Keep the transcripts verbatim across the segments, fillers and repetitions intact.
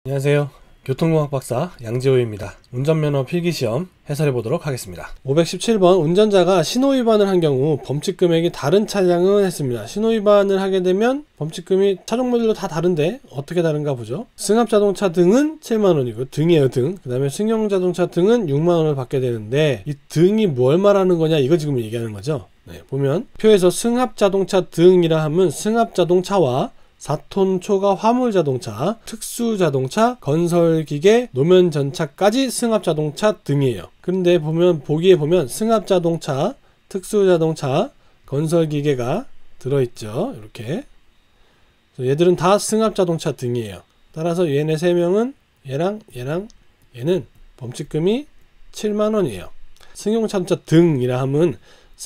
안녕하세요. 교통공학 박사 양지호입니다. 운전면허 필기시험 해설해 보도록 하겠습니다. 오백십칠 번 운전자가 신호위반을 한 경우 범칙금액이 다른 차량은 했습니다. 신호위반을 하게 되면 범칙금이 차종별로 다 다른데 어떻게 다른가 보죠. 승합자동차 등은 칠만 원이고 등이에요 등. 그 다음에 승용자동차 등은 육만 원을 받게 되는데 이 등이 뭘 말하는 거냐 이거 지금 얘기하는 거죠. 네, 보면 표에서 승합자동차 등이라 하면 승합자동차와 사 톤 초과 화물자동차, 특수자동차, 건설기계, 노면전차까지 승합자동차 등이에요. 그런데 보면 보기에 보면 승합자동차, 특수자동차, 건설기계가 들어있죠. 이렇게 얘들은 다 승합자동차 등이에요. 따라서 얘네 세 명은 얘랑 얘랑 얘는 범칙금이 칠만 원이에요. 승용자동차 등이라 하면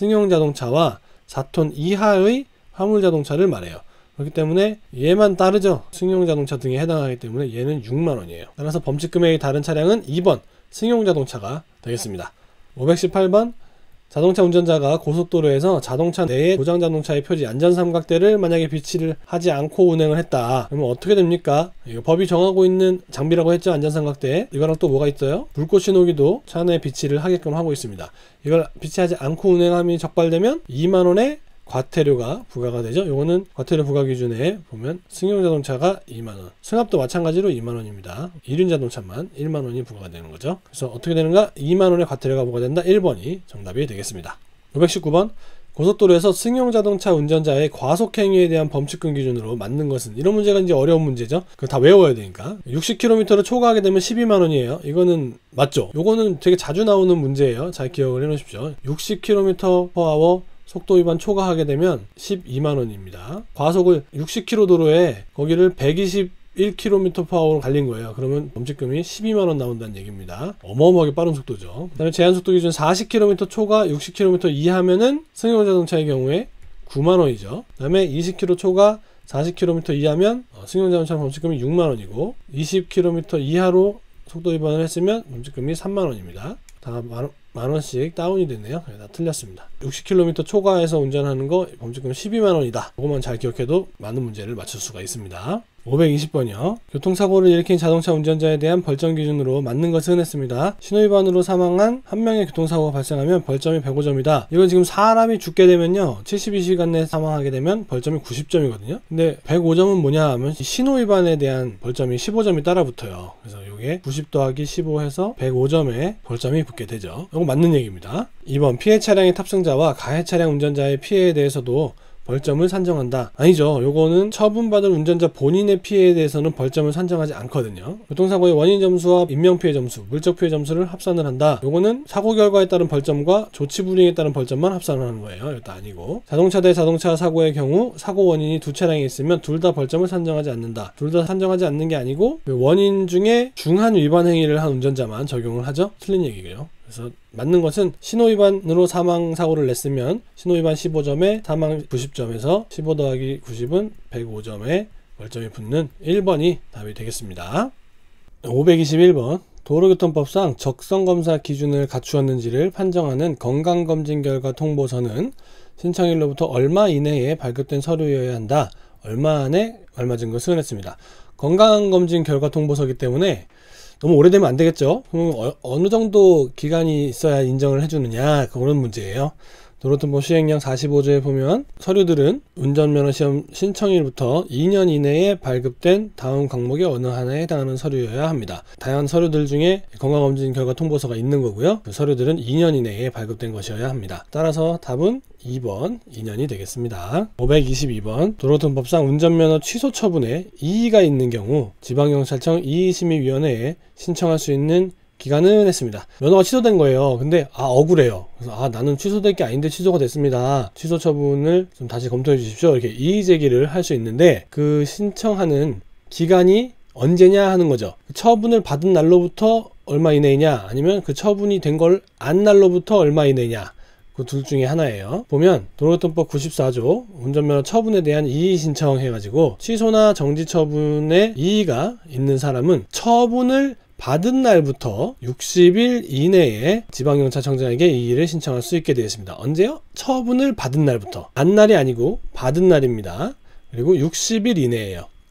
승용자동차와 사 톤 이하의 화물자동차를 말해요. 그렇기 때문에 얘만 다르죠. 승용자동차 등에 해당하기 때문에 얘는 육만 원이에요. 따라서 범칙금액이 다른 차량은 이 번 승용자동차가 되겠습니다. 오백십팔 번 자동차 운전자가 고속도로에서 자동차 내에 고장자동차의 표지 안전삼각대를 만약에 비치를 하지 않고 운행을 했다. 그러면 어떻게 됩니까? 이거 법이 정하고 있는 장비라고 했죠. 안전삼각대. 이거랑 또 뭐가 있어요? 불꽃 신호기도 차 내에 비치를 하게끔 하고 있습니다. 이걸 비치하지 않고 운행함이 적발되면 이만 원의 과태료가 부과가 되죠. 요거는 과태료 부과 기준에 보면 승용자동차가 이만 원, 승합도 마찬가지로 이만 원입니다. 일륜자동차만 일만 원이 부과가 되는 거죠. 그래서 어떻게 되는가? 이만 원의 과태료가 부과된다. 일 번이 정답이 되겠습니다. 오백십구 번 고속도로에서 승용자동차 운전자의 과속행위에 대한 범칙금 기준으로 맞는 것은, 이런 문제가 이제 어려운 문제죠. 그거 다 외워야 되니까. 육십 킬로미터를 초과하게 되면 십이만 원이에요. 이거는 맞죠? 요거는 되게 자주 나오는 문제예요. 잘 기억을 해 놓으십시오. 육십 킬로미터 퍼 아워 속도 위반 초과하게 되면 십이만 원입니다. 과속을 육십 킬로미터 도로에 거기를 백이십일 킬로미터 퍼 아워로 달린 거예요. 그러면 범칙금이 십이만 원 나온다는 얘기입니다. 어마어마하게 빠른 속도죠. 그 다음에 제한속도 기준 사십 킬로미터 초과 육십 킬로미터 이하면은 승용자동차의 경우에 구만 원이죠. 그 다음에 이십 킬로미터 초과 사십 킬로미터 이하면 승용자동차 범칙금이 육만 원이고, 이십 킬로미터 이하로 속도 위반을 했으면 범칙금이 삼만 원입니다. 다 만원씩 다운이 됐네요. 다 틀렸습니다. 육십 킬로미터 초과해서 운전하는 거 범칙금 십이만 원이다. 그것만 잘 기억해도 많은 문제를 맞출 수가 있습니다. 오백이십 번이요. 교통사고를 일으킨 자동차 운전자에 대한 벌점 기준으로 맞는 것은 했습니다. 신호위반으로 사망한 한 명의 교통사고가 발생하면 벌점이 백오 점이다. 이건 지금 사람이 죽게 되면요, 칠십이 시간 내에 사망하게 되면 벌점이 구십 점이거든요. 근데 백오 점은 뭐냐 하면 신호위반에 대한 벌점이 십오 점이 따라 붙어요. 그래서 이게 구십 더하기 십오 해서 백오 점에 벌점이 붙게 되죠. 이거 맞는 얘기입니다. 이 번 피해 차량의 탑승자와 가해 차량 운전자의 피해에 대해서도 벌점을 산정한다. 아니죠. 요거는 처분받을 운전자 본인의 피해에 대해서는 벌점을 산정하지 않거든요. 교통사고의 원인 점수와 인명피해 점수, 물적피해 점수를 합산을 한다. 요거는 사고 결과에 따른 벌점과 조치 불이행에 따른 벌점만 합산을 하는 거예요. 이것도 아니고, 자동차 대 자동차 사고의 경우 사고 원인이 두 차량이 있으면 둘 다 벌점을 산정하지 않는다. 둘 다 산정하지 않는 게 아니고 그 원인 중에 중한 위반 행위를 한 운전자만 적용을 하죠. 틀린 얘기고요. 그래서 맞는 것은 신호위반으로 사망사고를 냈으면 신호위반 십오 점에 사망 구십 점에서 십오 더하기 구십은 백오 점에 벌점이 붙는 일 번이 답이 되겠습니다. 오백이십일 번 도로교통법상 적성검사 기준을 갖추었는지를 판정하는 건강검진 결과 통보서는 신청일로부터 얼마 이내에 발급된 서류여야 한다. 얼마 안에 얼마 증거 수행했습니다. 건강검진 결과 통보서이기 때문에 너무 오래되면 안 되겠죠. 그럼 어, 어느 정도 기간이 있어야 인정을 해주느냐, 그런 문제예요. 도로통보 시행령 사십오 조에 보면 서류들은 운전면허 시험 신청일부터 이 년 이내에 발급된 다음 항목의 어느 하나에 해당하는 서류여야 합니다. 다양한 서류들 중에 건강검진 결과 통보서가 있는 거고요. 그 서류들은 이 년 이내에 발급된 것이어야 합니다. 따라서 답은 이 번 이 년이 되겠습니다. 오백이십이 번 도로교통법상 운전면허 취소 처분에 이의가 있는 경우 지방경찰청 이의심의위원회에 신청할 수 있는 기간은 했습니다. 면허가 취소된 거예요. 근데 아 억울해요. 그래서 아 나는 취소될 게 아닌데 취소가 됐습니다. 취소 처분을 좀 다시 검토해 주십시오. 이렇게 이의 제기를 할 수 있는데 그 신청하는 기간이 언제냐 하는 거죠. 처분을 받은 날로부터 얼마 이내냐, 아니면 그 처분이 된 걸 안 날로부터 얼마 이내냐, 그 둘 중에 하나예요. 보면 도로교통법 구십사 조 운전면허 처분에 대한 이의 신청 해가지고 취소나 정지 처분에 이의가 있는 사람은 처분을 받은 날부터 육십 일 이내에 지방경찰청장에게 이의를 신청할 수 있게 되어 있습니다. 언제요? 처분을 받은 날부터. 안 날이 아니고 받은 날입니다. 그리고 육십 일 이내에요.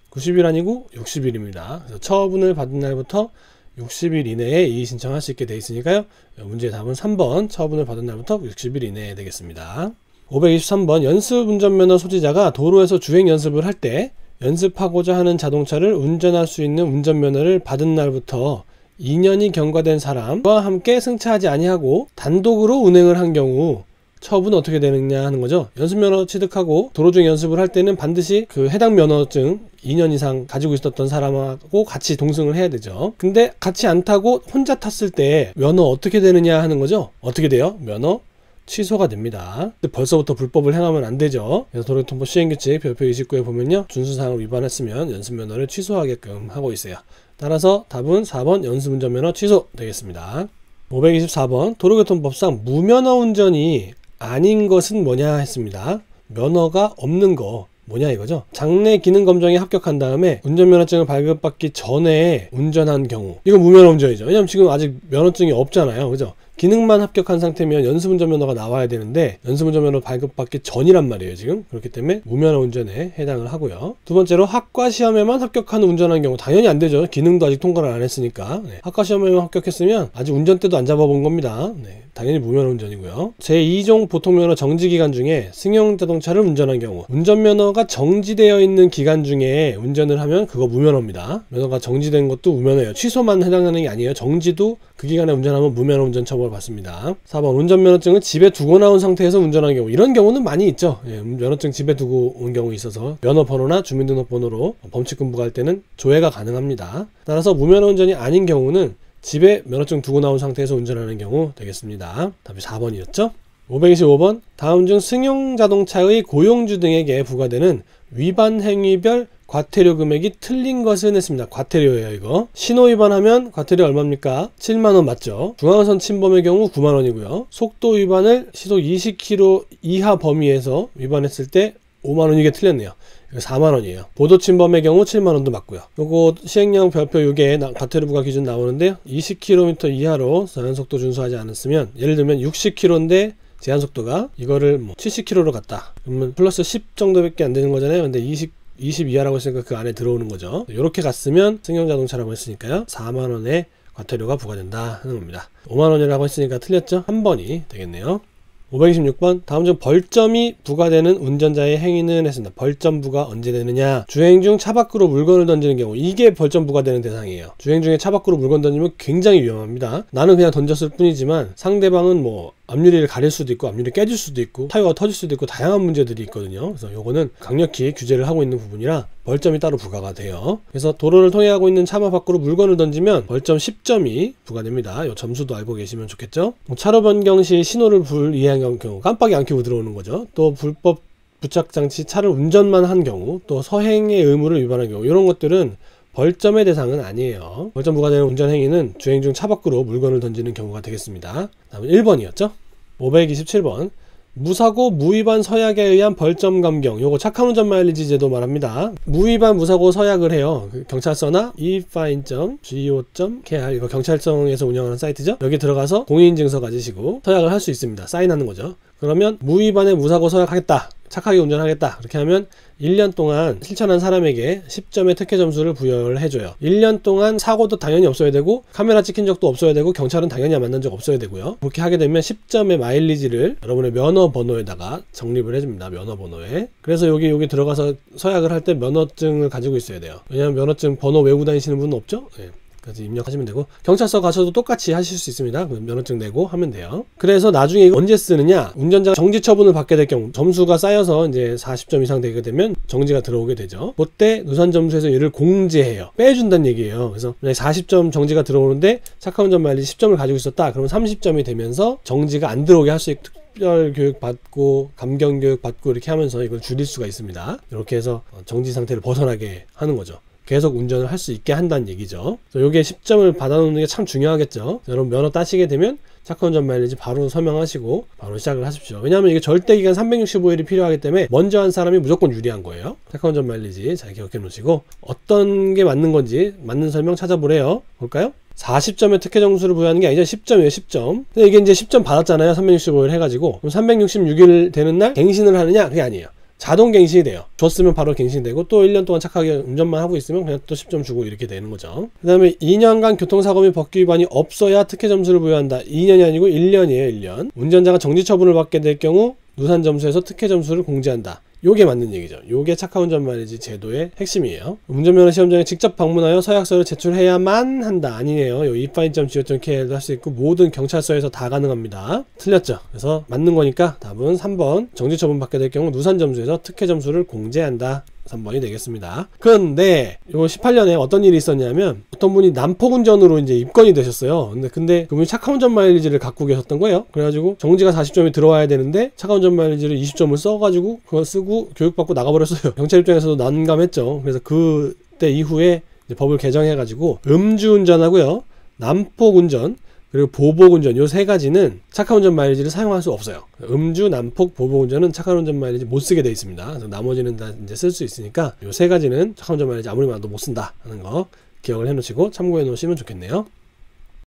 구십 일 아니고 육십 일입니다. 그래서 처분을 받은 날부터 육십 일 이내에 이의 신청할 수 있게 되어 있으니까요. 문제의 답은 삼 번 처분을 받은 날부터 육십 일 이내에 되겠습니다. 오백이십삼 번 연습 운전면허 소지자가 도로에서 주행 연습을 할 때 연습하고자 하는 자동차를 운전할 수 있는 운전면허를 받은 날부터 이 년이 경과된 사람과 함께 승차하지 아니하고 단독으로 운행을 한 경우 처분은 어떻게 되느냐 하는 거죠. 연습면허 취득하고 도로주행 연습을 할 때는 반드시 그 해당 면허증 이 년 이상 가지고 있었던 사람하고 같이 동승을 해야 되죠. 근데 같이 안 타고 혼자 탔을 때 면허 어떻게 되느냐 하는 거죠. 어떻게 돼요? 면허 취소가 됩니다. 근데 벌써부터 불법을 행하면 안 되죠. 그래서 도로교통법 시행규칙 별표 이십구에 보면요, 준수사항을 위반했으면 연습면허를 취소하게끔 하고 있어요. 따라서 답은 사 번 연습운전면허 취소 되겠습니다. 오백이십사 번 도로교통법상 무면허 운전이 아닌 것은 뭐냐 했습니다. 면허가 없는 거 뭐냐 이거죠. 장내 기능 검정에 합격한 다음에 운전면허증을 발급받기 전에 운전한 경우, 이건 무면허 운전이죠. 왜냐면 지금 아직 면허증이 없잖아요, 그죠? 기능만 합격한 상태면 연습운전면허가 나와야 되는데 연습운전면허 발급받기 전이란 말이에요 지금. 그렇기 때문에 무면허 운전에 해당을 하고요. 두 번째로 학과 시험에만 합격한 운전한 경우, 당연히 안 되죠. 기능도 아직 통과를 안 했으니까. 네. 학과 시험에만 합격했으면 아직 운전대도 안 잡아본 겁니다. 네. 당연히 무면허 운전이고요. 제이 종 보통면허 정지기간 중에 승용자동차를 운전한 경우, 운전면허가 정지되어 있는 기간 중에 운전을 하면 그거 무면허입니다. 면허가 정지된 것도 무면허예요. 취소만 해당하는 게 아니에요. 정지도 그 기간에 운전하면 무면허 운전 처벌 받습니다. 사 번 운전면허증을 집에 두고 나온 상태에서 운전한 경우, 이런 경우는 많이 있죠. 예, 면허증 집에 두고 온 경우 있어서 면허번호나 주민등록번호로 범칙금 부과할 때는 조회가 가능합니다. 따라서 무면허 운전이 아닌 경우는 집에 면허증 두고 나온 상태에서 운전하는 경우 되겠습니다. 답이 사 번이었죠. 오백이십오 번 다음 중 승용자동차의 고용주 등에게 부과되는 위반 행위별 과태료 금액이 틀린 것은 했습니다. 과태료예요 이거. 신호 위반하면 과태료 얼마입니까? 칠만 원 맞죠? 중앙선 침범의 경우 구만 원이고요. 속도 위반을 시속 이십 킬로미터 이하 범위에서 위반했을 때 오만 원, 이게 틀렸네요. 사만 원이에요. 보도 침범의 경우 칠만 원도 맞고요. 요거 시행령 별표 육에 과태료 부과 기준 나오는데요. 이십 킬로미터 이하로 제한속도 준수하지 않았으면, 예를 들면 육십 킬로미터인데 제한속도가 이거를 뭐 칠십 킬로미터로 갔다. 그러면 플러스 십 정도밖에 안 되는 거잖아요. 근데 이십, 이십 이하라고 했으니까 그 안에 들어오는 거죠. 이렇게 갔으면 승용자동차라고 했으니까요. 사만 원의 과태료가 부과된다 하는 겁니다. 오만 원이라고 했으니까 틀렸죠? 한 번이 되겠네요. 오백이십육 번 다음 중 벌점이 부과되는 운전자의 행위는 했습니다. 벌점 부과 언제 되느냐? 주행 중 차 밖으로 물건을 던지는 경우, 이게 벌점 부과되는 대상이에요. 주행 중에 차 밖으로 물건 던지면 굉장히 위험합니다. 나는 그냥 던졌을 뿐이지만 상대방은 뭐 앞유리를 가릴 수도 있고 앞유리 깨질 수도 있고 타이어가 터질 수도 있고 다양한 문제들이 있거든요. 그래서 요거는 강력히 규제를 하고 있는 부분이라 벌점이 따로 부과가 돼요. 그래서 도로를 통행하고 있는 차 밖으로 물건을 던지면 벌점 십 점이 부과됩니다. 요 점수도 알고 계시면 좋겠죠. 뭐 차로 변경 시 신호를 불이해한 경우, 깜빡이 안 켜고 들어오는 거죠. 또 불법 부착장치 차를 운전만 한 경우, 또 서행의 의무를 위반한 경우, 이런 것들은 벌점의 대상은 아니에요. 벌점 부과되는 운전행위는 주행 중 차 밖으로 물건을 던지는 경우가 되겠습니다. 다음은 일 번이었죠. 오백이십칠 번 무사고 무위반 서약에 의한 벌점 감경, 요거 착한 운전 마일리지 제도 말합니다. 무위반 무사고 서약을 해요. 경찰서나 이파인 점 지오 점 케이알, 이거 경찰청에서 운영하는 사이트죠. 여기 들어가서 공인인증서 가지시고 서약을 할 수 있습니다. 사인하는 거죠. 그러면 무위반의 무사고 서약하겠다, 착하게 운전하겠다, 그렇게 하면 일 년 동안 실천한 사람에게 십 점의 특혜 점수를 부여를 해줘요. 일 년 동안 사고도 당연히 없어야 되고 카메라 찍힌 적도 없어야 되고 경찰은 당연히 만난 적 없어야 되고요. 그렇게 하게 되면 십 점의 마일리지를 여러분의 면허 번호에다가 적립을 해줍니다. 면허 번호에. 그래서 여기 여기 들어가서 서약을 할 때 면허증을 가지고 있어야 돼요. 왜냐하면 면허증 번호 외우고 다니시는 분은 없죠? 네. 그래서 입력하시면 되고, 경찰서 가셔도 똑같이 하실 수 있습니다. 면허증 내고 하면 돼요. 그래서 나중에 이거 언제 쓰느냐? 운전자가 정지 처분을 받게 될 경우, 점수가 쌓여서 이제 사십 점 이상 되게 되면 정지가 들어오게 되죠. 그때 누산 점수에서 얘를 공제해요. 빼준다는 얘기예요. 그래서 사십 점 정지가 들어오는데 착한 운전 마일리지 십 점을 가지고 있었다, 그러면 삼십 점이 되면서 정지가 안 들어오게 할 수 있게 특별 교육 받고 감경 교육 받고 이렇게 하면서 이걸 줄일 수가 있습니다. 이렇게 해서 정지 상태를 벗어나게 하는 거죠. 계속 운전을 할 수 있게 한다는 얘기죠. 요게 십 점을 받아놓는 게 참 중요하겠죠. 여러분 면허 따시게 되면 착한 운전 마일리지 바로 서명하시고 바로 시작을 하십시오. 왜냐하면 이게 절대기간 삼백육십오 일이 필요하기 때문에 먼저 한 사람이 무조건 유리한 거예요. 착한 운전 마일리지 잘 기억해 놓으시고, 어떤 게 맞는 건지 맞는 설명 찾아보래요. 볼까요? 사십 점의 특혜 점수를 부여하는 게 아니죠. 십 점이에요. 십 점. 근데 이게 이제 십 점 받았잖아요. 삼백육십오 일 해가지고. 그럼 삼백육십육 일 되는 날 갱신을 하느냐? 그게 아니에요. 자동 갱신이 돼요. 줬으면 바로 갱신되고 또 일 년 동안 착하게 운전만 하고 있으면 그냥 또 십 점 주고 이렇게 되는 거죠. 그 다음에 이 년간 교통사고 및 법규 위반이 없어야 특혜 점수를 부여한다. 이 년이 아니고 일 년이에요. 일 년. 운전자가 정지 처분을 받게 될 경우 누산 점수에서 특혜 점수를 공제한다. 요게 맞는 얘기죠. 요게 착한 운전 마일리지 제도의 핵심이에요. 운전면허 시험장에 직접 방문하여 서약서를 제출해야만 한다. 아니에요. 요 이파인 점 지오 점 케이알도 할 수 있고 모든 경찰서에서 다 가능합니다. 틀렸죠. 그래서 맞는 거니까 답은 삼 번. 정지 처분 받게 될 경우 누산 점수에서 특혜 점수를 공제한다. 삼 번이 되겠습니다. 그런데 요 십팔 년에 어떤 일이 있었냐면 어떤 분이 난폭 운전으로 이제 입건이 되셨어요. 근데 근데 그분이 착한 운전 마일리지를 갖고 계셨던 거예요. 그래가지고 정지가 사십 점이 들어와야 되는데 착한 운전 마일리지를 이십 점을 써가지고 그거 쓰고 교육받고 나가버렸어요. 경찰 입장에서도 난감했죠. 그래서 그때 이후에 이제 법을 개정해가지고 음주운전하고요, 난폭 운전, 그리고 보복운전 요 세 가지는 착한 운전 마일리지를 사용할 수 없어요. 음주, 난폭, 보복운전은 착한 운전 마일리지 못 쓰게 돼 있습니다. 그래서 나머지는 다 이제 쓸 수 있으니까 요 세 가지는 착한 운전 마일리지 아무리 많아도 못 쓴다 하는 거 기억을 해 놓으시고 참고해 놓으시면 좋겠네요.